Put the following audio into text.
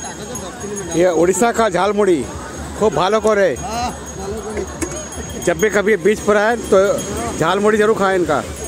ये उड़ीसा का झालमुड़ी खूब भालो करे। जब भी कभी बीच पर आए तो झालमुड़ी जरूर खाएं इनका।